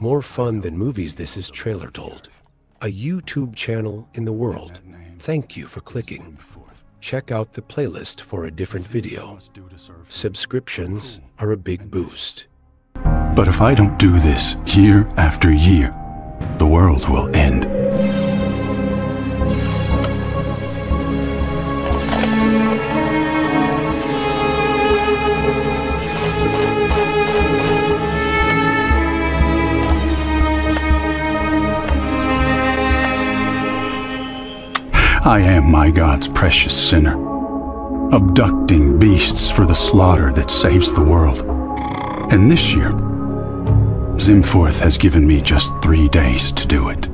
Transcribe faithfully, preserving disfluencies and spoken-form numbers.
More fun than movies, this is Trailer Told, a YouTube channel in the world. Thank you for clicking. Check out the playlist for a different video. Subscriptions are a big boost. But if I don't do this year after year, the world will end. I am my God's precious sinner, abducting beasts for the slaughter that saves the world. And this year, Zimforth has given me just three days to do it.